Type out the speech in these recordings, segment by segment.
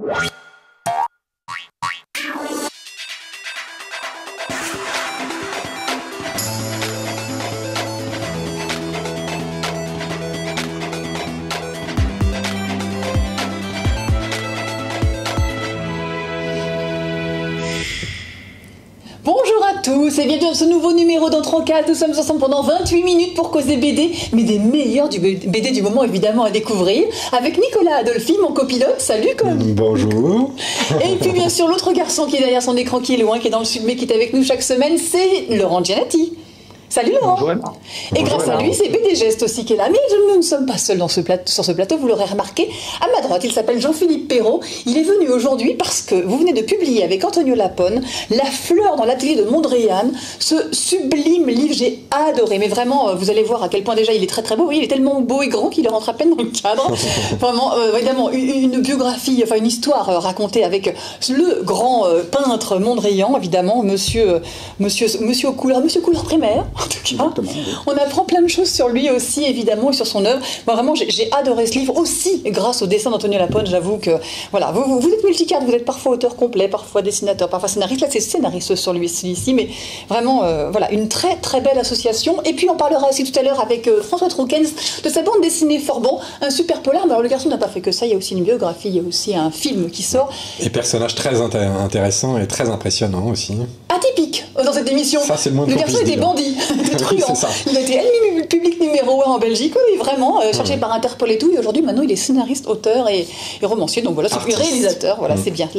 Bonjour à tous et bienvenue dans ce nouveau numéro d'Entre-en-Quatre. Nous sommes ensemble pendant 28 minutes pour causer BD, mais des meilleurs du BD du moment évidemment à découvrir, avec Nicolas Adolphi, mon copilote. Salut Con. Bonjour. Et puis bien sûr l'autre garçon qui est derrière son écran, qui est loin, qui est dans le sud mais qui est avec nous chaque semaine, c'est Laurent Gianatti. Salut Laurent. Bonjour Emma. Et grâce à lui, c'est BD Geste aussi qui est là. Mais nous ne sommes pas seuls sur ce plateau, vous l'aurez remarqué. À ma droite, il s'appelle Jean-Philippe Perrault. Il est venu aujourd'hui parce que vous venez de publier avec Antonio Lapone La fleur dans l'atelier de Mondrian, ce sublime livre. J'ai adoré. Mais vraiment, vous allez voir à quel point déjà il est très très beau. Oui, il est tellement beau et grand qu'il rentre à peine dans le cadre. Vraiment, évidemment, une biographie, enfin une histoire racontée avec le grand peintre Mondrian, évidemment, monsieur aux couleurs primaire. En tout cas, on apprend plein de choses sur lui aussi, évidemment, et sur son œuvre. Moi, vraiment, j'ai adoré ce livre aussi, grâce au dessin d'Antonio Lapone. J'avoue que, voilà, vous êtes multicarte, vous êtes parfois auteur complet, parfois dessinateur, parfois scénariste. Là, c'est scénariste sur celui-ci, mais vraiment, voilà, une très, très belle association. Et puis, on parlera aussi tout à l'heure avec François Troukens de sa bande dessinée Forban, un super polar. Mais alors, le garçon n'a pas fait que ça, il y a aussi une biographie, il y a aussi un film qui sort. Et personnage très intéressant et très impressionnant aussi. Atypique dans cette émission. Ça, c'est le moins Le garçon était bandit. Oui, c'est ça. Il a été ennemi public numéro 1 en Belgique, oui, vraiment, cherché par Interpol et tout, et aujourd'hui, maintenant, il est scénariste, auteur et romancier, donc voilà, c'est réalisateur, voilà, c'est bien.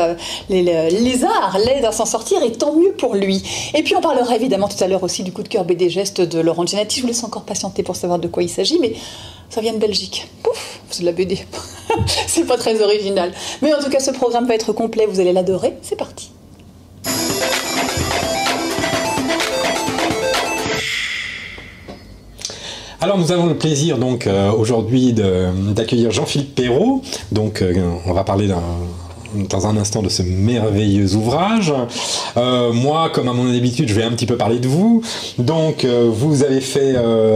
Les arts l'aident à s'en sortir, et tant mieux pour lui. Et puis, on parlera évidemment tout à l'heure aussi du coup de cœur BD Geste de Laurent Gianatti. Je vous laisse encore patienter pour savoir de quoi il s'agit, mais ça vient de Belgique. Pouf, c'est de la BD. C'est pas très original. Mais en tout cas, ce programme va être complet, vous allez l'adorer. C'est parti. Alors nous avons le plaisir donc aujourd'hui d'accueillir Jean-Philippe Perrault. Donc on va parler dans un instant de ce merveilleux ouvrage. Moi, comme à mon habitude, je vais un petit peu parler de vous. Donc, vous avez fait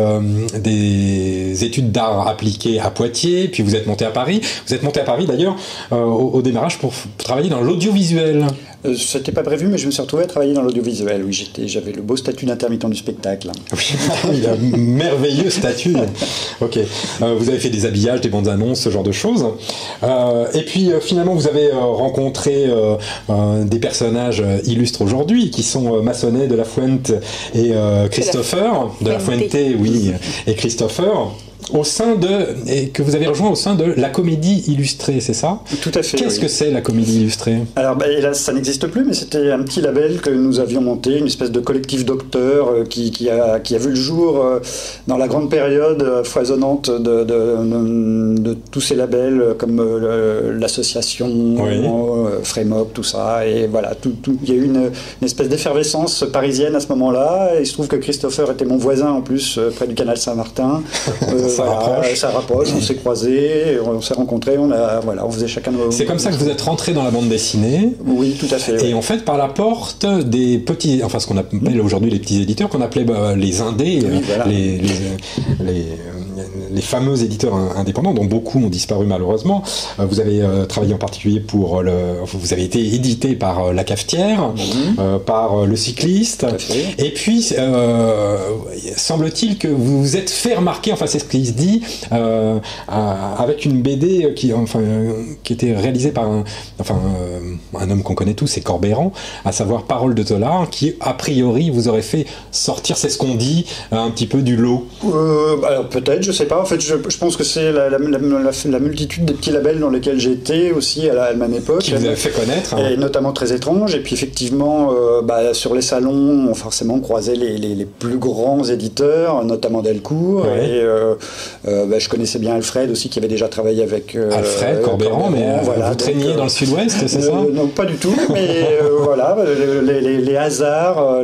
des études d'art appliquées à Poitiers, puis vous êtes monté à Paris. Vous êtes monté à Paris d'ailleurs au démarrage pour travailler dans l'audiovisuel. C'était pas prévu, mais je me suis retrouvé à travailler dans l'audiovisuel. Oui, j'avais le beau statut d'intermittent du spectacle. Oui, un merveilleux statut. Ok. Vous avez fait des habillages, des bandes annonces, ce genre de choses. Et puis finalement, vous avez rencontré des personnages illustres aujourd'hui, qui sont Massenet, De La Fuente et Christopher. De La Fuente, oui, et Christopher. Et que vous avez rejoint au sein de la Comédie Illustrée, c'est ça? Tout à fait. Qu'est-ce que c'est la Comédie Illustrée? Alors, hélas, ça n'existe plus, mais c'était un petit label que nous avions monté, une espèce de collectif d'auteurs qui a vu le jour dans la grande période foisonnante de tous ces labels, comme l'association, Frémop, tout ça. Et voilà, il y a eu une espèce d'effervescence parisienne à ce moment-là. Et il se trouve que Christopher était mon voisin en plus, près du canal Saint-Martin. Ça rapproche, on s'est croisés, on s'est rencontrés, on faisait chacun nos... C'est comme ça que vous êtes rentré dans la bande dessinée. Oui, tout à fait. Et en fait, par la porte des petits, enfin ce qu'on appelle aujourd'hui les petits éditeurs, qu'on appelait les indés, voilà. les fameux éditeurs indépendants, dont beaucoup ont disparu malheureusement. Vous avez travaillé en particulier vous avez été édité par La Cafetière, par Le Cycliste, et puis semble-t-il que vous vous êtes fait remarquer, enfin c'est ce qu'il se dit, avec une BD qui était réalisée par un homme qu'on connaît tous, c'est Corbeyran, à savoir Parole de Tolar, qui a priori vous aurait fait sortir, c'est ce qu'on dit, un petit peu du lot. Alors peut-être, je sais pas. En fait, je pense que c'est la multitude des petits labels dans lesquels j'ai été aussi à la même époque. Qui vous avez fait connaître. Et notamment Très Étrange. Et puis effectivement, sur les salons, on forcément croisé les plus grands éditeurs, notamment Delcourt. Ouais. Et je connaissais bien Alfred aussi, qui avait déjà travaillé avec... Alfred, Corbeyran, mais voilà, vous traîniez dans le sud-ouest, c'est ça? Non, pas du tout. Mais voilà, les hasards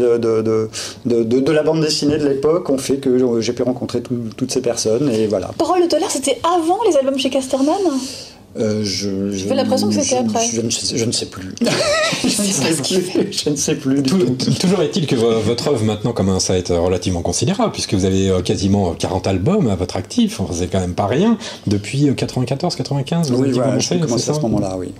de la bande dessinée de l'époque ont fait que j'ai pu rencontrer toutes ces personnes. Et voilà. Parole de Tolar, c'était avant les albums chez Casterman? J'ai l'impression que c'était après. Je ne sais plus. Je ne sais plus du tout. Toujours est-il que votre œuvre maintenant commence à être relativement considérable, puisque vous avez quasiment 40 albums à votre actif. Enfin, c'est quand même pas rien. Depuis 94-95, vous avez commencé, j'ai commencé à ce moment-là, oui.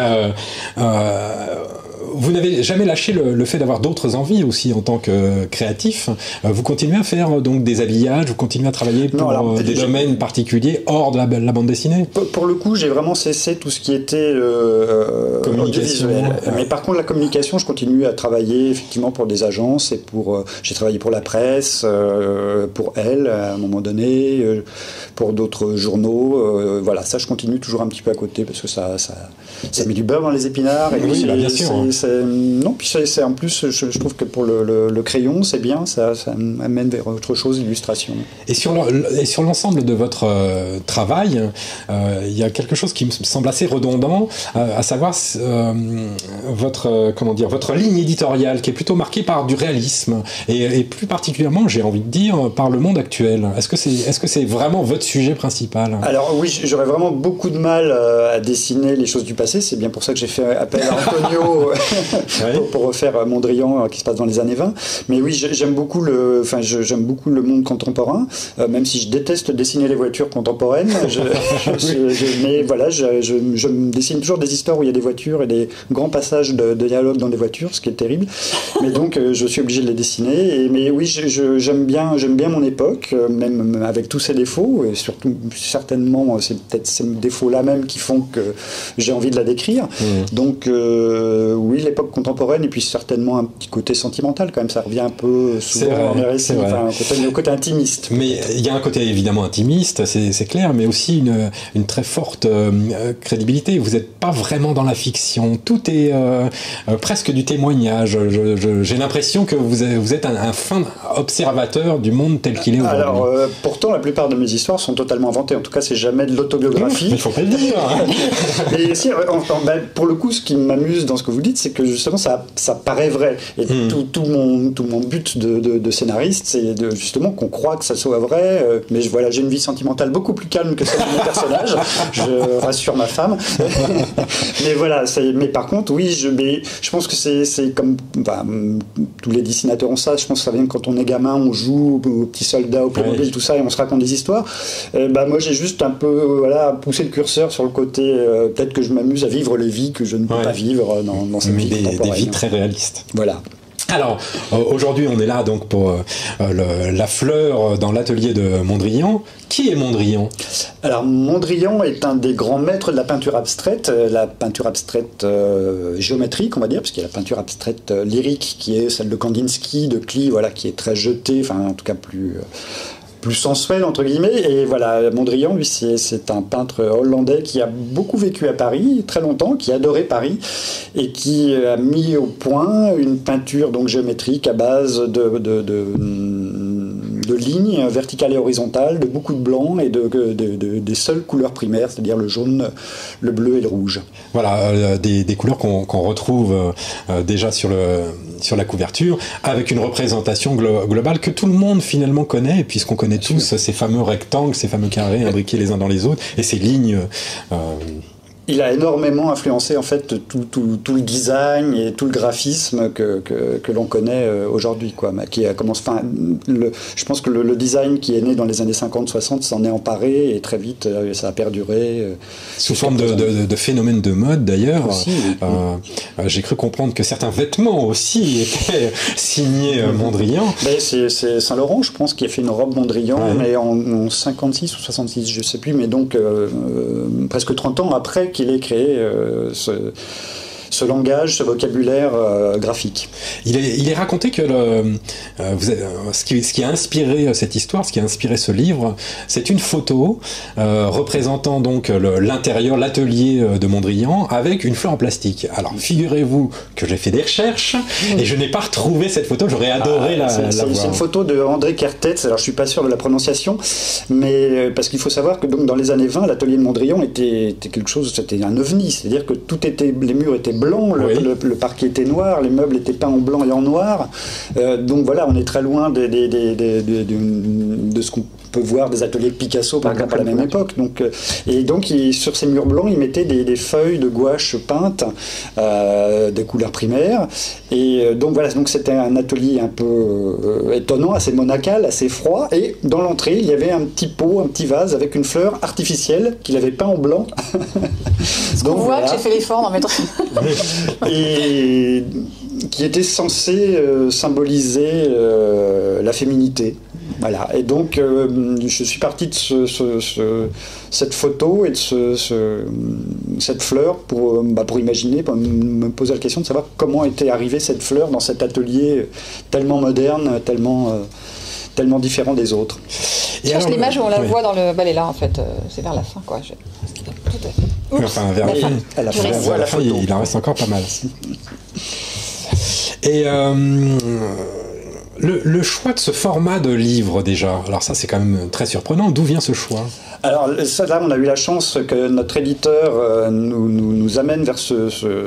Vous n'avez jamais lâché le fait d'avoir d'autres envies aussi en tant que créatif. Vous continuez à faire donc des habillages, vous continuez à travailler pour des domaines particuliers hors de la bande dessinée. Pour le coup, j'ai vraiment cessé tout ce qui était audiovisuel. Mais par contre, la communication, je continue à travailler effectivement pour des agences et j'ai travaillé pour la presse, pour Elle à un moment donné, pour d'autres journaux. Voilà, ça, je continue toujours un petit peu à côté parce que ça met du beurre dans les épinards. Et oui, bien sûr. Non, puis c'est en plus, je trouve que pour le crayon, c'est bien, ça amène vers autre chose, l'illustration. Et sur l'ensemble de votre travail, il y a quelque chose qui me semble assez redondant, à savoir votre ligne éditoriale qui est plutôt marquée par du réalisme et plus particulièrement, j'ai envie de dire, par le monde actuel. Est-ce que c'est vraiment votre sujet principal? Alors oui, j'aurais vraiment beaucoup de mal à dessiner les choses du passé. C'est bien pour ça que j'ai fait appel à Antonio pour refaire Mondrian qui se passe dans les années 20. Mais oui, j'aime beaucoup j'aime beaucoup le monde contemporain, même si je déteste dessiner les voitures contemporaines. Mais voilà, je dessine toujours des histoires où il y a des voitures et des grands passages de dialogue dans des voitures, ce qui est terrible. Mais donc, je suis obligé de les dessiner. Mais oui, j'aime bien mon époque, même avec tous ses défauts. Et surtout, certainement, c'est peut-être ces défauts-là même qui font que j'ai envie de la décrire. Donc, oui, l'époque contemporaine, et puis certainement un petit côté sentimental quand même, ça revient un peu souvent dans les récits, un côté intimiste. Mais il y a un côté évidemment intimiste, c'est clair, mais aussi une très forte crédibilité. Vous n'êtes pas vraiment dans la fiction, tout est presque du témoignage. J'ai l'impression que vous êtes un fin observateur du monde tel qu'il est aujourd'hui. Alors, pourtant, la plupart de mes histoires sont totalement inventées, en tout cas, c'est jamais de l'autobiographie. Il ne faut pas le dire. Mais si, pour le coup, ce qui m'amuse dans ce que vous dites, c'est que justement ça paraît vrai. Et tout mon but de scénariste, c'est justement qu'on croit que ça soit vrai. Mais voilà, j'ai une vie sentimentale beaucoup plus calme que celle de mon personnage. Je rassure ma femme. Mais voilà, mais par contre, oui, je pense que c'est comme tous les dessinateurs ont ça. Je pense que ça vient quand on est gamin, on joue aux petits soldats, aux Playmobil, tout ça, et on se raconte des histoires. Moi, j'ai juste un peu poussé le curseur sur le côté. Peut-être que je m'amuse à vivre les vies que je ne peux pas vivre dans cette vie contemporaine. Des vies très réalistes. Voilà. Alors, aujourd'hui, on est là donc pour la fleur dans l'atelier de Mondrian. Qui est Mondrian? Alors, Mondrian est un des grands maîtres de la peinture abstraite géométrique, on va dire, parce qu'il y a la peinture abstraite lyrique, qui est celle de Kandinsky, de Klee, voilà, qui est très jetée, enfin, en tout cas plus sensuel entre guillemets. Et voilà, Mondrian, lui, c'est un peintre hollandais qui a beaucoup vécu à Paris très longtemps, qui adorait Paris et qui a mis au point une peinture donc géométrique à base de lignes verticales et horizontales, de beaucoup de blanc et des seules couleurs primaires, c'est-à-dire le jaune, le bleu et le rouge. Voilà, des couleurs qu'on retrouve déjà sur la couverture, avec une représentation globale que tout le monde finalement connaît, puisqu'on connaît tous ces fameux rectangles, ces fameux carrés imbriqués les uns dans les autres, et ces lignes... Il a énormément influencé en fait tout le design et tout le graphisme que l'on connaît aujourd'hui, quoi. Je pense que le design qui est né dans les années 50-60 s'en est emparé et très vite ça a perduré. Sous forme de phénomène de mode d'ailleurs. J'ai cru comprendre que certains vêtements aussi étaient signés Mondrian. C'est Saint-Laurent, je pense, qui a fait une robe Mondrian, mais en 56 ou 66, je sais plus, mais donc presque 30 ans après qu'il ait créé ce langage, ce vocabulaire graphique. Il est raconté que ce qui a inspiré cette histoire, ce qui a inspiré ce livre, c'est une photo représentant donc l'intérieur, l'atelier de Mondrian avec une fleur en plastique. Alors figurez-vous que j'ai fait des recherches et je n'ai pas retrouvé cette photo, j'aurais adoré la voir. C'est une photo de André Kertész, alors je suis pas sûr de la prononciation, mais parce qu'il faut savoir que donc, dans les années 20, l'atelier de Mondrian était quelque chose, c'était un ovni, c'est-à-dire que les murs étaient blanc, le parquet était noir, les meubles étaient peints en blanc et en noir. Donc voilà, on est très loin de ce qu'on peut voir des ateliers de Picasso, par exemple, à la même époque. Donc, et donc, sur ces murs blancs, il mettait des feuilles de gouache peintes, de couleurs primaires. Et donc, voilà, donc c'était un atelier un peu étonnant, assez monacal, assez froid. Et dans l'entrée, il y avait un petit pot, un petit vase avec une fleur artificielle qu'il avait peint en blanc. Donc, on voit que j'ai fait l'effort d'en mettre. Et qui était censé symboliser la féminité. Voilà. Et donc, je suis parti de cette photo et de cette fleur pour imaginer, pour me poser la question de savoir comment était arrivée cette fleur dans cet atelier tellement moderne, tellement différent des autres. Je cherche l'image où on la voit dans le ballet là, en fait. C'est vers la fin, quoi. Tout à fait. Oups, enfin, vers la fin, il en reste encore pas mal. Et le choix de ce format de livre, déjà, alors ça c'est quand même très surprenant. D'où vient ce choix ? Alors ça, là, on a eu la chance que notre éditeur nous amène vers ce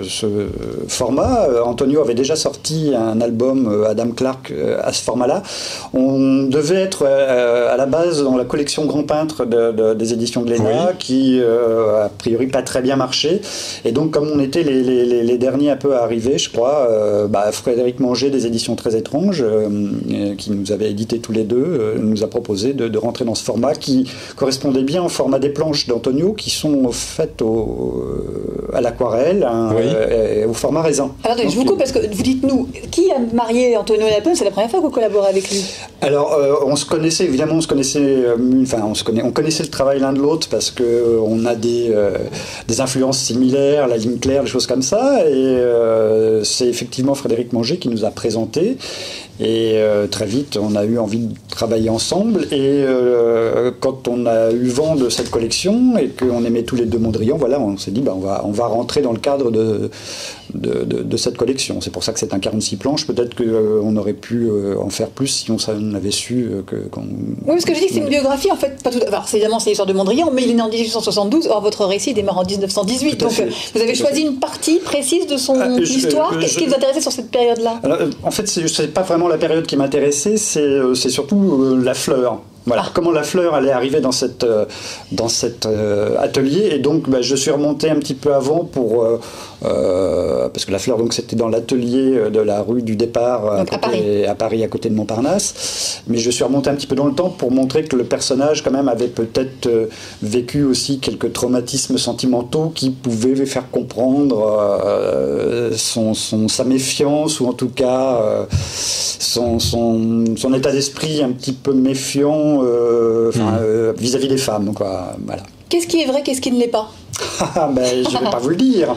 format. Antonio avait déjà sorti un album, Adam Clark, à ce format-là. On devait être à la base dans la collection Grand Peintre des éditions Glénat, qui a priori pas très bien marché. Et donc, comme on était les derniers un peu à arriver, je crois, Frédéric Manger des éditions Très Étranges, qui nous avait édité tous les deux, nous a proposé de rentrer dans ce format qui correspondait bien au format des planches d'Antonio, qui sont faites à l'aquarelle, et au format raisin. Alors, je vous coupe parce que vous dites nous, qui a marié Antonio Lapone? C'est la première fois que vous collaborez avec lui. Alors, on se connaissait, évidemment, on connaissait le travail l'un de l'autre parce que on a des influences similaires, la ligne claire, des choses comme ça, et c'est effectivement Frédéric Manger qui nous a présenté. Et très vite, on a eu envie de travailler ensemble. Et quand on a eu vent de cette collection et qu'on aimait tous les deux Mondrian, voilà, on s'est dit, on va rentrer dans le cadre de cette collection. C'est pour ça que c'est un 46 planches. Peut-être qu'on aurait pu en faire plus si on avait su Oui, parce que je dis que c'est une biographie, en fait. Pas tout... Alors, évidemment, c'est l'histoire de Mondrian, mais il est né en 1872. Or, votre récit démarre en 1918. Donc, vous avez choisi une partie précise de son histoire. Qu'est-ce qui vous intéressait sur cette période-là? En fait, c'est pas vraiment la période qui m'intéressait, c'est surtout la fleur. Voilà, comment la fleur allait arriver dans cet atelier. Et donc, je suis remonté un petit peu avant parce que la fleur, donc, c'était dans l'atelier de la rue du Départ à Paris, à côté de Montparnasse. Mais je suis remonté un petit peu dans le temps pour montrer que le personnage, quand même, avait peut-être vécu aussi quelques traumatismes sentimentaux qui pouvaient faire comprendre sa méfiance, ou en tout cas son état d'esprit un petit peu méfiant vis-à-vis des femmes, quoi. Voilà. Qu'est-ce qui est vrai, qu'est-ce qui ne l'est pas? Je ne vais pas vous le dire.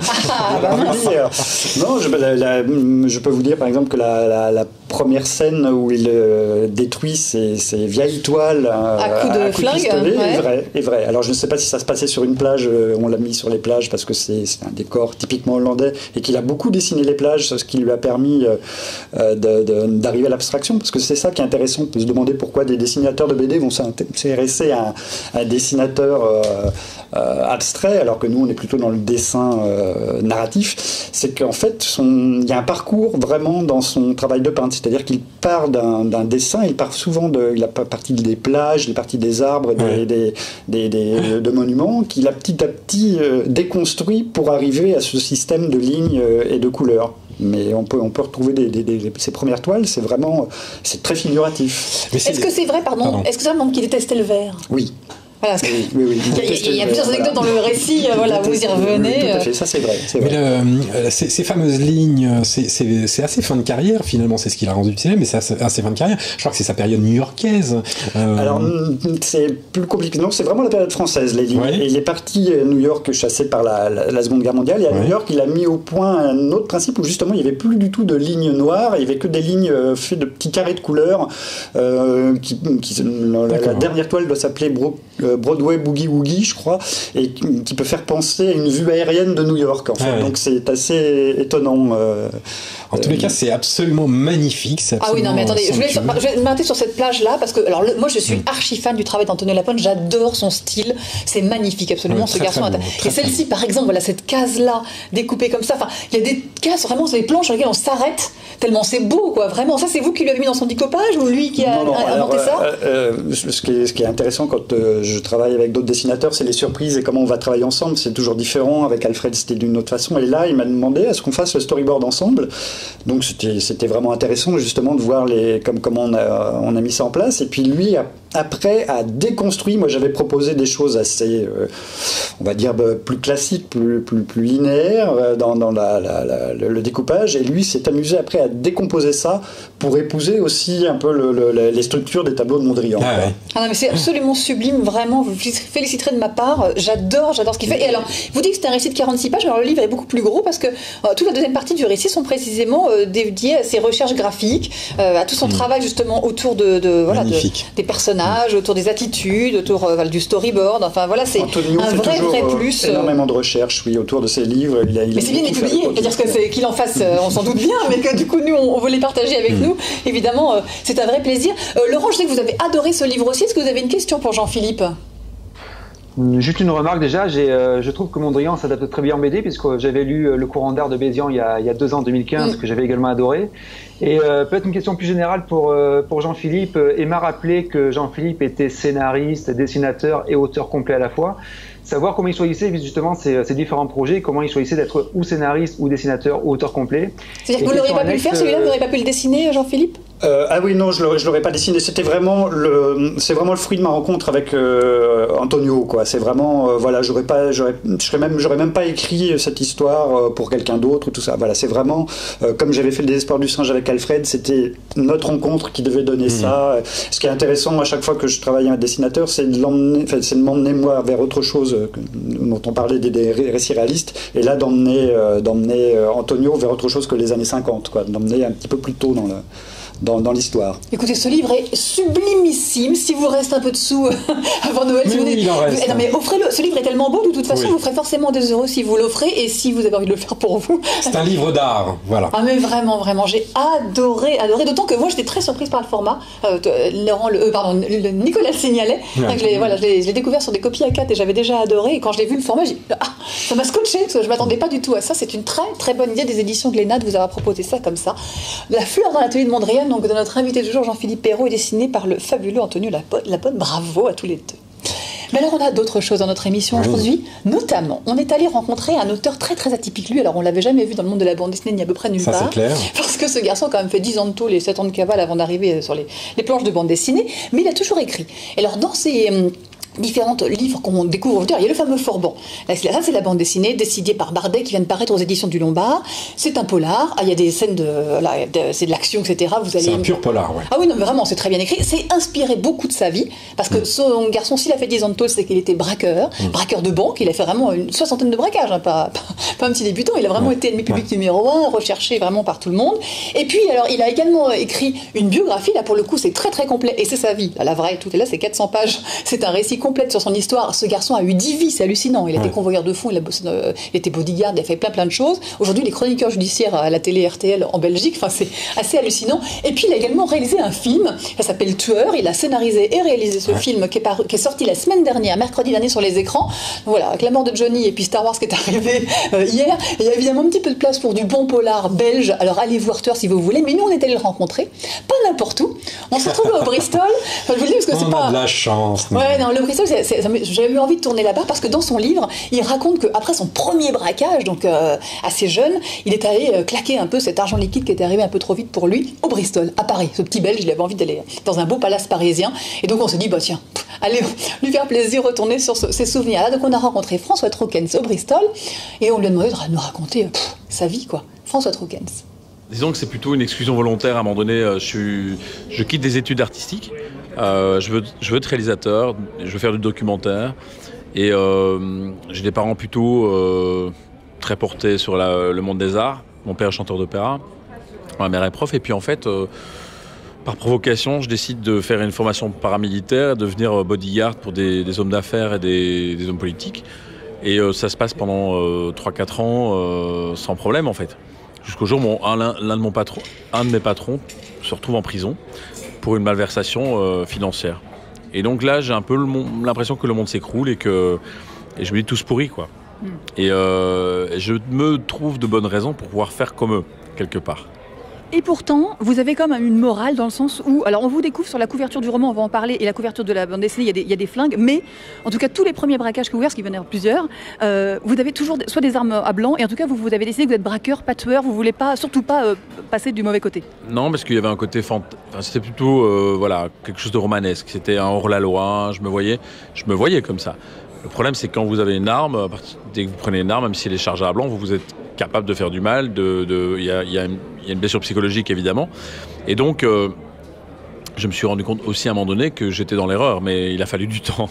Non, je peux vous dire par exemple que la première scène où il détruit ces vieilles toiles à coups de flingue, est vrai. Alors je ne sais pas si ça se passait sur une plage, on l'a mis sur les plages parce que c'est un décor typiquement hollandais et qu'il a beaucoup dessiné les plages, ce qui lui a permis d'arriver à l'abstraction, parce que c'est ça qui est intéressant. On peut se demander pourquoi des dessinateurs de BD vont s'intéresser à un dessinateur abstrait, alors que nous on est plutôt dans le dessin narratif. C'est qu'en fait il y a un parcours vraiment dans son travail de peintre, c'est-à-dire qu'il part d'un dessin, il part souvent il a parti des plages, il est parti des arbres, de monuments qu'il a petit à petit déconstruit pour arriver à ce système de lignes et de couleurs. Mais on peut retrouver ces premières toiles, c'est très figuratif. Est-ce que c'est vrai, est-ce que c'est vrai qu'il détestait le vert? Oui. Voilà, oui. Il y a plusieurs anecdotes dans le récit, vous y revenez. Tout à fait, ça c'est vrai. Mais ces fameuses lignes, c'est assez fin de carrière finalement, c'est ce qui l'a rendu célèbre, mais c'est assez fin de carrière. Je crois que c'est sa période new-yorkaise. Alors, c'est plus compliqué. Non, c'est vraiment la période française, les lignes. Et il est parti à New York, chassé par la Seconde Guerre mondiale, et à New York, il a mis au point un autre principe où justement, il n'y avait plus du tout de lignes noires, il n'y avait que des lignes faites de petits carrés de couleurs. La dernière toile doit s'appeler Broadway Boogie Woogie, je crois, et qui peut faire penser à une vue aérienne de New York, en fait. Donc c'est assez étonnant. En tous les cas, c'est absolument magnifique. Ah oui, non, mais attendez, je vais m'arrêter sur cette plage-là parce que, alors, moi, je suis archi fan du travail d'Antonio Lapone. J'adore son style. C'est magnifique, absolument, ce garçon. Et celle-ci, par exemple, voilà, cette case-là, découpée comme ça. Enfin, il y a des cases, vraiment, c'est des planches sur lesquelles on s'arrête tellement c'est beau, quoi. Vraiment. Ça, c'est vous qui l'avez mis dans son découpage ou lui qui a inventé ça? Ce qui est intéressant quand je travaille avec d'autres dessinateurs, c'est les surprises et comment on va travailler ensemble. C'est toujours différent. Avec Alfred, c'était d'une autre façon. Et là, il m'a demandé à ce qu'on fasse le storyboard ensemble. Donc, c'était vraiment intéressant, justement, de voir comment on a mis ça en place. Et puis, lui, après, a déconstruit. Moi, j'avais proposé des choses assez, on va dire, plus classiques, plus linéaires dans le découpage. Et lui s'est amusé après à décomposer ça pour épouser aussi un peu les structures des tableaux de Mondrian. Ah, ouais. Ah non, mais c'est absolument sublime, vraiment. Vous féliciterez de ma part. J'adore ce qu'il fait. Et alors, vous dites que c'est un récit de 46 pages. Alors, le livre est beaucoup plus gros parce que toute la deuxième partie du récit sont précisément dédiées à ses recherches graphiques, à tout son travail justement autour des personnages, autour des attitudes, autour du storyboard. Enfin voilà, c'est un vrai plus. Énormément de recherches, oui, autour de ses livres. Mais c'est bien étudié. C'est-à-dire qu'il en fasse, on s'en doute bien, mais que du coup nous on veut les partager avec nous. Évidemment, c'est un vrai plaisir. Laurent, je sais que vous avez adoré ce livre aussi. Est-ce que vous avez une question pour Jean-Philippe? Juste une remarque déjà, je trouve que Mondrian s'adapte très bien en BD puisque j'avais lu Le courant d'air de Bézian il y a 2 ans, en 2015, que j'avais également adoré. Et peut-être une question plus générale pour Jean-Philippe. Emma rappelait que Jean-Philippe était scénariste, dessinateur et auteur complet à la fois. Savoir comment il choisissait justement ces différents projets, comment il choisissait d'être ou scénariste ou dessinateur ou auteur complet. C'est-à-dire que vous n'auriez pas pu le faire, celui-là, vous n'auriez pas pu le dessiner, Jean-Philippe? Ah oui, non, je l'aurais pas dessiné. C'était vraiment c'est vraiment le fruit de ma rencontre avec Antonio, quoi. C'est vraiment, voilà, j'aurais même pas écrit cette histoire pour quelqu'un d'autre, tout ça. Voilà, c'est vraiment, comme j'avais fait le désespoir du singe avec Alfred, c'était notre rencontre qui devait donner ça. Ce qui est intéressant à chaque fois que je travaille avec un dessinateur, c'est de m'emmener moi vers autre chose, dont on parlait des récits réalistes, et là d'emmener Antonio vers autre chose que les années 50, quoi, d'emmener un petit peu plus tôt dans l'histoire. Écoutez, ce livre est sublimissime. Si vous reste un peu de sous avant Noël, il en reste. Non, mais offrez-le. Ce livre est tellement beau, de toute façon, vous ferez forcément des euros si vous l'offrez et si vous avez envie de le faire pour vous. C'est un livre d'art, voilà. Ah mais vraiment, j'ai adoré. D'autant que moi, j'étais très surprise par le format. Nicolas le signalait. Je l'ai découvert sur des copies A4 et j'avais déjà adoré. Et quand je l'ai vu le format, ça m'a scotché parce que je m'attendais pas du tout à ça. C'est une très très bonne idée des éditions Glénat de vous avoir proposé ça comme ça. La fleur dans l'atelier de Mondrian, donc de notre invité du jour, Jean-Philippe Perrault, est dessiné par le fabuleux Antonio Lapone. Bravo à tous les deux. Mais alors on a d'autres choses dans notre émission aujourd'hui, notamment on est allé rencontrer un auteur très très atypique. Lui, alors on l'avait jamais vu dans le monde de la bande dessinée ni à peu près nulle part. Ça c'est clair. Parce que ce garçon a quand même fait 10 ans de tôle et 7 ans de cavale avant d'arriver sur les planches de bande dessinée, mais il a toujours écrit. Et alors dans ces différents livres qu'on découvre, il y a le fameux Forban. Là, ça, c'est la bande dessinée décidée par Bardet qui vient de paraître aux éditions du Lombard. C'est un polar. Il y a des scènes c'est de l'action, etc. C'est un pur polar, ouais. Ah oui, non, mais vraiment, c'est très bien écrit. C'est inspiré beaucoup de sa vie parce que son garçon, s'il a fait 10 ans de tôle, c'est qu'il était braqueur de banque. Il a fait vraiment une 60aine de braquages, hein, pas un petit débutant. Il a vraiment été ennemi public numéro 1, recherché vraiment par tout le monde. Et puis, alors, il a également écrit une biographie. Là, pour le coup, c'est très très complet et c'est sa vie. Là, la vraie, tout est là, c'est 400 pages. C'est un récit complète sur son histoire. Ce garçon a eu 10 vies, c'est hallucinant. Il était convoyeur de fonds, il était bodyguard, il a fait plein de choses. Aujourd'hui, il est chroniqueur judiciaire à la télé RTL en Belgique. Enfin, c'est assez hallucinant. Et puis, il a également réalisé un film. Ça s'appelle Tueur. Il a scénarisé et réalisé ce film qui est sorti la semaine dernière, mercredi dernier, sur les écrans. Voilà, avec la mort de Johnny et puis Star Wars qui est arrivé hier. Il y a évidemment un petit peu de place pour du bon polar belge. Alors, allez voir Tueur si vous voulez. Mais nous, on est allé le rencontrer. Pas n'importe où. On s'est retrouvé au Bristol. Enfin, je vous le dis parce que c'est pas. On a de la chance. Ouais, non, le Bristol, j'avais eu envie de tourner là-bas parce que dans son livre, il raconte qu'après son premier braquage, donc assez jeune, il est allé claquer un peu cet argent liquide qui était arrivé un peu trop vite pour lui au Bristol, à Paris. Ce petit Belge, il avait envie d'aller dans un beau palace parisien. Et donc on s'est dit, bah tiens, allez lui faire plaisir, retourner sur ses souvenirs-là. Donc on a rencontré François Trockens au Bristol et on lui a demandé de nous raconter sa vie, quoi. François Trockens. Disons que c'est plutôt une exclusion volontaire. À un moment donné, je quitte des études artistiques. Je veux être réalisateur, je veux faire du documentaire. Et j'ai des parents plutôt très portés sur le monde des arts. Mon père est chanteur d'opéra, ma mère est prof. Et puis en fait, par provocation, je décide de faire une formation paramilitaire, de devenir bodyguard pour des hommes d'affaires et des hommes politiques. Et ça se passe pendant 3-4 ans sans problème en fait. Jusqu'au jour où un de mes patrons se retrouve en prison pour une malversation financière. Et donc là, j'ai un peu l'impression que le monde s'écroule et je me dis tous pourris, quoi. Et je me trouve de bonnes raisons pour pouvoir faire comme eux, quelque part. Et pourtant, vous avez quand même une morale dans le sens où, alors on vous découvre sur la couverture du roman, on va en parler, et la couverture de la bande dessinée, il y a des flingues, mais en tout cas tous les premiers braquages que vous faites, parce qu'il y en a plusieurs, vous avez toujours soit des armes à blanc, et en tout cas vous avez décidé que vous êtes braqueur, pas tueur, vous voulez surtout pas passer du mauvais côté. Non, parce qu'il y avait un côté c'était plutôt voilà, quelque chose de romanesque, c'était un hors-la-loi, je me voyais comme ça. Le problème, c'est que quand vous avez une arme, dès que vous prenez une arme, même si elle est chargée à blanc, vous êtes capable de faire du mal. Il y a une blessure psychologique, évidemment. Et donc, je me suis rendu compte aussi à un moment donné que j'étais dans l'erreur, mais il a fallu du temps.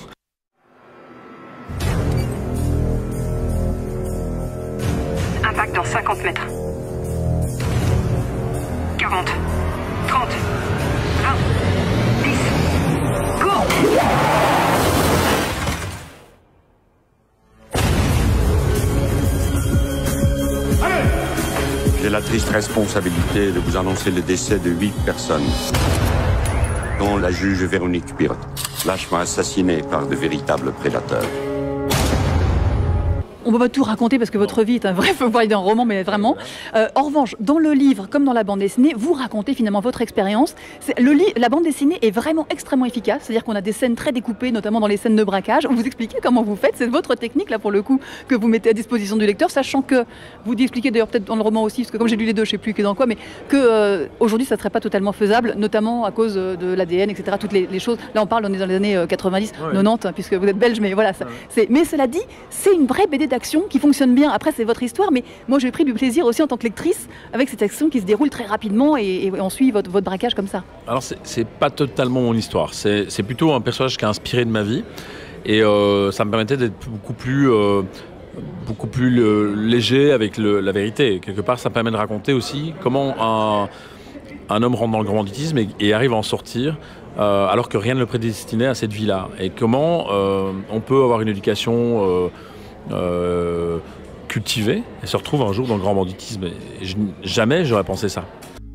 Impact dans 50 mètres. 40, 30, 20, 10, go! J'ai la triste responsabilité de vous annoncer le décès de 8 personnes, dont la juge Véronique Pirotte, lâchement assassinée par de véritables prédateurs. On ne peut pas tout raconter parce que votre vie est un vrai, faut parler d'un roman, mais vraiment. En revanche, dans le livre, comme dans la bande dessinée, vous racontez finalement votre expérience. La bande dessinée est vraiment extrêmement efficace, c'est-à-dire qu'on a des scènes très découpées, notamment dans les scènes de braquage. Vous expliquez comment vous faites, c'est votre technique là pour le coup que vous mettez à disposition du lecteur, sachant que vous expliquez d'ailleurs peut-être dans le roman aussi, parce que comme j'ai lu les deux, je ne sais plus qui est dans quoi, mais que aujourd'hui ça ne serait pas totalement faisable, notamment à cause de l'ADN, etc. Toutes les choses. Là on parle, on est dans les années 90, ouais. 90, puisque vous êtes belge, mais voilà. Mais cela dit, c'est une vraie BD d'action qui fonctionne bien. Après, c'est votre histoire, mais moi, j'ai pris du plaisir aussi en tant que lectrice avec cette action qui se déroule très rapidement et on suit votre braquage comme ça. Alors, c'est pas totalement mon histoire. C'est plutôt un personnage qui a inspiré de ma vie et ça me permettait d'être beaucoup plus léger avec la vérité. Quelque part, ça me permet de raconter aussi comment un homme rentre dans le grand banditisme et arrive à en sortir alors que rien ne le prédestinait à cette vie-là. Et comment on peut avoir une éducation cultivé et se retrouve un jour dans le grand banditisme. Et jamais j'aurais pensé ça.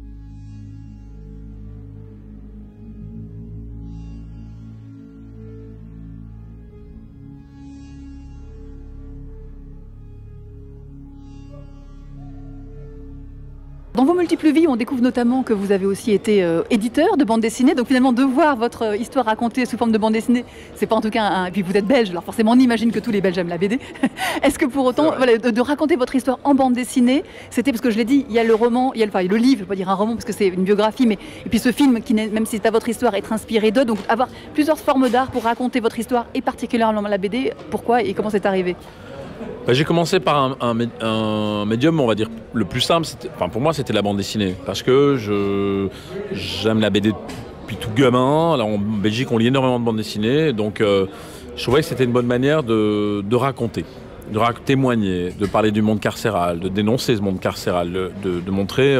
Dans vos multiples vies, on découvre notamment que vous avez aussi été éditeur de bande dessinée. Donc finalement, de voir votre histoire racontée sous forme de bande dessinée, c'est pas en tout cas et puis vous êtes belge, alors forcément on imagine que tous les Belges aiment la BD. Est-ce que pour autant, voilà, de raconter votre histoire en bande dessinée, c'était parce que je l'ai dit, il y a le roman, il y a le livre, je ne vais pas dire un roman parce que c'est une biographie, mais et puis ce film qui, même si c'est pas votre histoire, être inspiré d'eux. Donc avoir plusieurs formes d'art pour raconter votre histoire et particulièrement la BD. Pourquoi et comment c'est arrivé? J'ai commencé par un médium, on va dire, le plus simple. Pour moi, c'était la bande dessinée. Parce que j'aime la BD depuis tout gamin. Là, en Belgique, on lit énormément de bandes dessinées. Donc, je trouvais que c'était une bonne manière de raconter, de témoigner, de parler du monde carcéral, de dénoncer ce monde carcéral, de montrer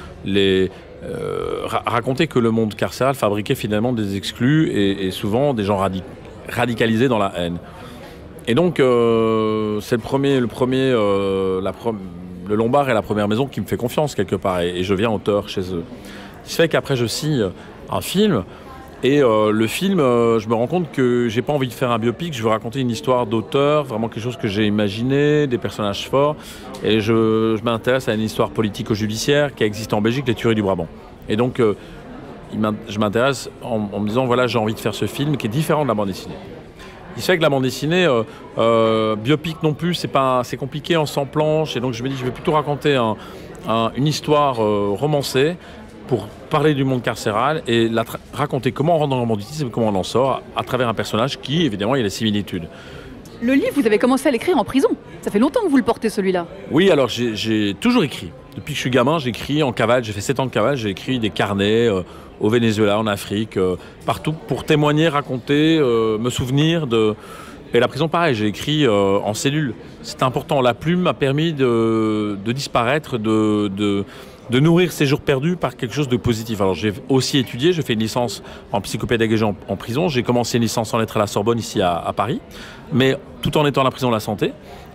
raconter que le monde carcéral fabriquait finalement des exclus et souvent des gens radicalisés dans la haine. Et donc, c'est le Lombard est la première maison qui me fait confiance quelque part, et je viens auteur chez eux. Ce qui fait qu'après, je signe un film, et le film, je me rends compte que j'ai pas envie de faire un biopic, je veux raconter une histoire d'auteur, vraiment quelque chose que j'ai imaginé, des personnages forts, et je m'intéresse à une histoire politico-judiciaire qui existe en Belgique, les tueries du Brabant. Et donc, je m'intéresse en me disant, voilà, j'ai envie de faire ce film qui est différent de la bande dessinée. Il se fait que la bande dessinée, biopic non plus, c'est compliqué en 100 planches, et donc je me dis je vais plutôt raconter une histoire romancée pour parler du monde carcéral et raconter comment on rentre dans le banditisme et comment on en sort à travers un personnage qui, évidemment, il a des similitudes. Le livre, vous avez commencé à l'écrire en prison. Ça fait longtemps que vous le portez, celui-là. Oui, alors j'ai toujours écrit. Depuis que je suis gamin, j'écris en cavale. J'ai fait 7 ans de cavale. J'ai écrit des carnets au Venezuela, en Afrique, partout, pour témoigner, raconter, me souvenir de... Et la prison, pareil, j'ai écrit en cellule. C'était important. La plume m'a permis de disparaître, de nourrir ces jours perdus par quelque chose de positif. Alors j'ai aussi étudié, j'ai fait une licence en psychopédagogie en prison. J'ai commencé une licence en lettres à la Sorbonne, ici à Paris, mais tout en étant à la prison de la santé.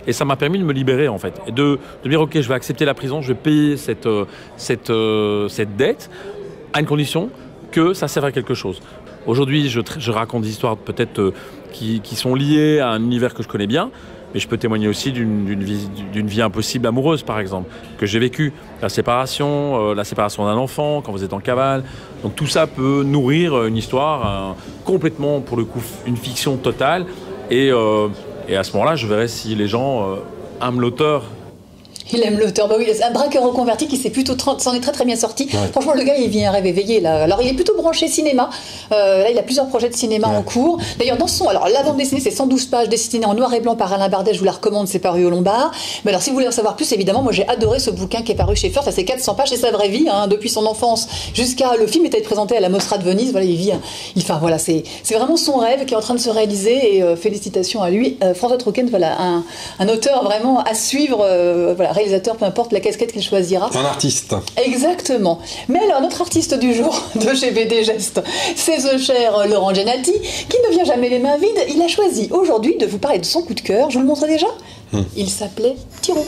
Et ça m'a permis de me libérer, en fait. Et de me dire, OK, je vais accepter la prison, je vais payer cette dette à une condition que ça serve à quelque chose. Aujourd'hui, je raconte des histoires peut-être qui sont liées à un univers que je connais bien, mais je peux témoigner aussi d'une vie impossible amoureuse, par exemple, que j'ai vécue. La séparation d'un enfant, quand vous êtes en cavale. Donc tout ça peut nourrir une histoire complètement, pour le coup, une fiction totale. Et à ce moment-là, je verrai si les gens aiment l'auteur. Il aime l'auteur. Bah oui, c'est un braqueur reconverti qui s'en est très très bien sorti. Ouais. Franchement, le gars, il vit un rêve éveillé là. Alors, il est plutôt branché cinéma. Là, il a plusieurs projets de cinéma en cours. D'ailleurs, alors la bande dessinée, c'est 112 pages dessinée en noir et blanc par Alain Bardet. Je vous la recommande, c'est paru au Lombard. Mais alors, si vous voulez en savoir plus, évidemment, moi, j'ai adoré ce bouquin qui est paru chez Furth. Ça, c'est 400 pages, c'est sa vraie vie, hein, depuis son enfance jusqu'à le film était présenté à la Mostra de Venise. Voilà, il vit. Enfin, voilà, c'est vraiment son rêve qui est en train de se réaliser. Et félicitations à lui, François Trouken. Voilà, un auteur vraiment à suivre. Voilà, réalisateur, peu importe la casquette qu'il choisira. Un artiste. Exactement. Mais alors, notre artiste du jour de chez BD Geste, c'est ce cher Laurent Giannati, qui ne vient jamais les mains vides. Il a choisi aujourd'hui de vous parler de son coup de cœur. Je vous le montre déjà. Il s'appelait Tiro.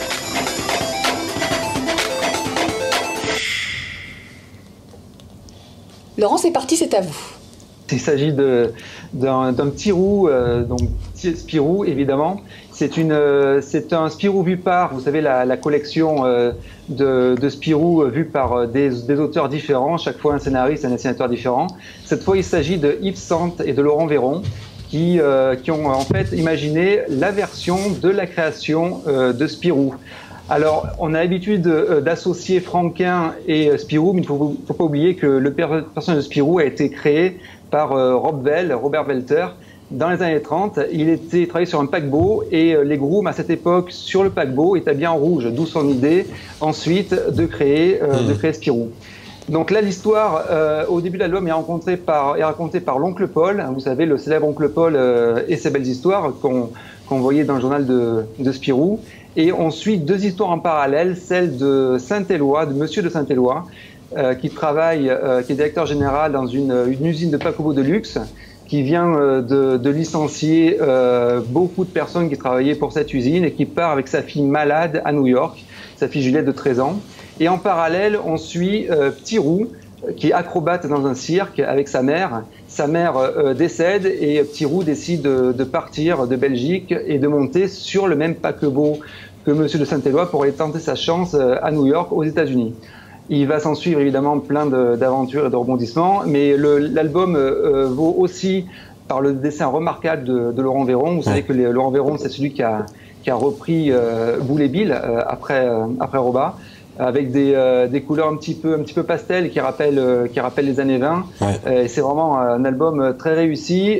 Laurent, c'est parti, c'est à vous. Il s'agit d'un petit roux, donc Spirou évidemment. C'est un Spirou vu par, vous savez, la collection de Spirou vue par des auteurs différents, chaque fois un scénariste, un dessinateur différent. Cette fois, il s'agit de Yves Sante et de Laurent Véron qui ont en fait imaginé la version de la création de Spirou. Alors, on a l'habitude d'associer Franquin et Spirou, mais il ne faut pas oublier que le personnage de Spirou a été créé par Robert Welter, dans les années 30. Il travaillait sur un paquebot et les grooms à cette époque sur le paquebot étaient bien en rouge, d'où son idée ensuite de créer Spirou. Donc là, l'histoire, au début de l'album, est racontée par l'oncle Paul, vous savez, le célèbre oncle Paul et ses belles histoires qu'on voyait dans le journal de Spirou. Et on suit deux histoires en parallèle, celle de Saint-Éloi, de Monsieur de Saint-Éloi, qui est directeur général dans une usine de paquebot de luxe, qui vient de licencier beaucoup de personnes qui travaillaient pour cette usine et qui part avec sa fille malade à New York, sa fille Juliette de 13 ans. Et en parallèle, on suit Petit Roux, qui est acrobate dans un cirque avec sa mère. Sa mère décède et Petit Roux décide de partir de Belgique et de monter sur le même paquebot que Monsieur de Saint-Éloi pour aller tenter sa chance à New York, aux États-Unis. Il va s'en suivre évidemment plein d'aventures et de rebondissements, mais l'album vaut aussi par le dessin remarquable de Laurent Véron. Vous savez que Laurent Véron, c'est celui qui a repris Boule et Bill après Robat, avec des couleurs un petit peu pastel qui rappellent les années 20. Et c'est vraiment un album très réussi.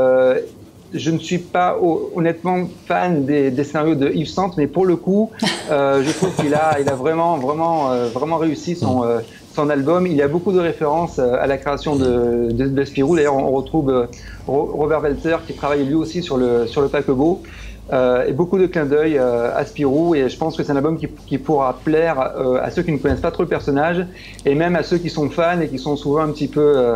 Je ne suis pas honnêtement fan des scénarios de Yves Sante, mais pour le coup, je trouve qu'il a vraiment réussi son album. Il y a beaucoup de références à la création de Spirou. D'ailleurs, on retrouve Robert Welter qui travaille lui aussi sur le paquebot. Et beaucoup de clins d'œil à Spirou, et je pense que c'est un album qui pourra plaire à ceux qui ne connaissent pas trop le personnage, et même à ceux qui sont fans et qui sont souvent un petit peu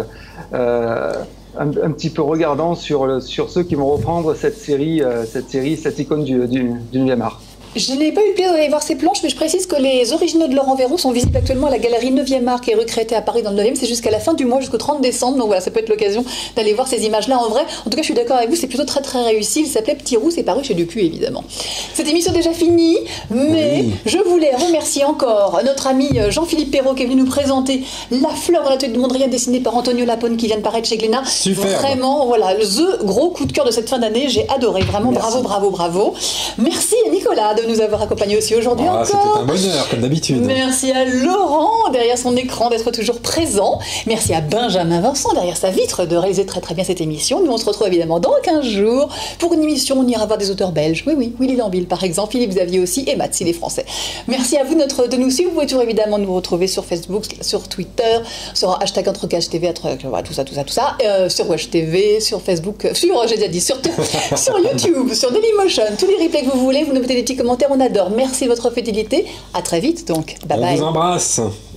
regardants sur ceux qui vont reprendre cette icône du 9e art. Je n'ai pas eu le plaisir d'aller voir ces planches, mais je précise que les originaux de Laurent Véron sont visibles actuellement à la galerie 9e art qui est rue Créteil à Paris dans le 9e. C'est jusqu'à la fin du mois, jusqu'au 30 décembre. Donc voilà, ça peut être l'occasion d'aller voir ces images-là en vrai. En tout cas, je suis d'accord avec vous, c'est plutôt très très réussi. Il s'appelait Petit Roux, c'est paru chez Dupuis évidemment. Cette émission est déjà finie, mais je voulais remercier encore notre ami Jean-Philippe Perrault qui est venu nous présenter La fleur dans la tête de Mondrian dessinée par Antonio Lapone qui vient de paraître chez Glénat. Super. Vraiment, voilà, the gros coup de cœur de cette fin d'année. J'ai adoré, vraiment. Merci. Bravo. Merci à Nicolas de nous avoir accompagnés aussi aujourd'hui encore. C'était un bonheur, comme d'habitude. Merci à Laurent, derrière son écran, d'être toujours présent. Merci à Benjamin Vincent, derrière sa vitre, de réaliser très très bien cette émission. Nous, on se retrouve évidemment dans 15 jours pour une émission où on ira voir des auteurs belges. Oui, Willy Lambille, par exemple, Philippe Xavier aussi, et Maths, il est français. Merci à vous de nous suivre. Vous pouvez toujours évidemment nous retrouver sur Facebook, sur Twitter, sur hashtag Entrecage TV, tout ça, sur Watch TV, sur Facebook, j'ai déjà dit, sur YouTube, sur Dailymotion, tous les replays que vous voulez. Vous nous mettez des petits commentaires, on adore. Merci de votre fidélité. À très vite donc. Bye bye. On vous embrasse.